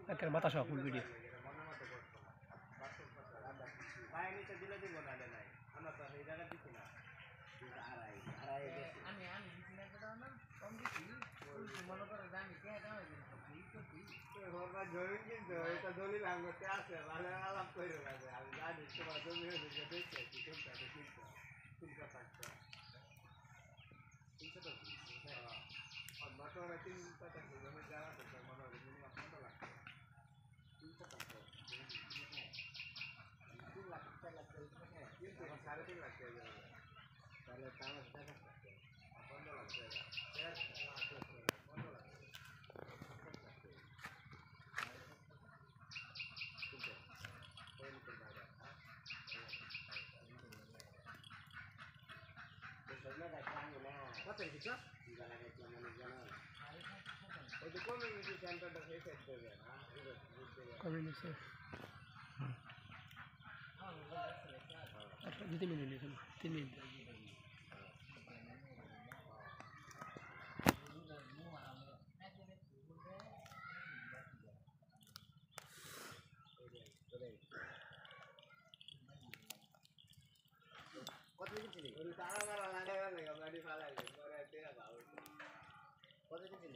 একের বাতাস full video জমি কিন্তু এটা দলিল আঙ্গতে আছে ভালো আলাপ করে লাগে আমি জানি তোমার জমি হয়ে দেখে দেখছি চিন্তা থাকতো চিন্তা তো আমরা তো চিন্তা থাকতো জমি যাওয়া করতে মনে হয় মিনিমাম কত লাগবে চিন্তা থাকতো 3 লাখ 4 লাখ কিন্তু 3.5 লাখ টাকা যাবে তাহলে তার টাকা থাকতো 15 লাখ টাকা 15 লাখ কত কিছু ওই যে কমিউনিটি সেন্টারটা সেই সাইড দেবে না কমিউনিটি 2 মিনিট এখন 3 মিনিট কত লিখেছিলি ওই তারা মারা লাগাবে না গাড়ি ফালাই দে পরে তেরা দাও কত লিখেছিলি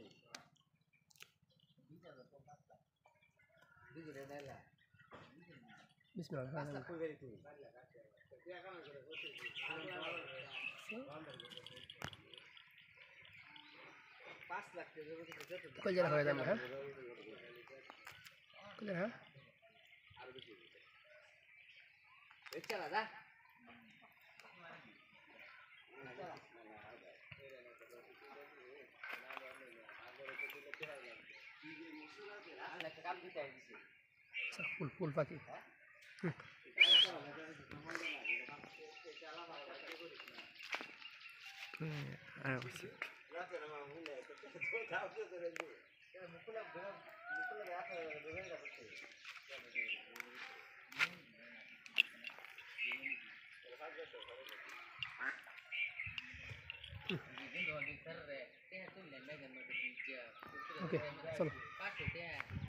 20,000 টাকা বিসমিল্লাহ 5 লাখ কই বেরি তুই 5 লাখ আছে তুই এখন করে বসে 5 লাখ টাকা কত কই জায়গা হয়ে যাবে হ্যাঁ কই হ্যাঁ আর বেশি এই চলা যা ফুল ফুল পাখি ओके चलो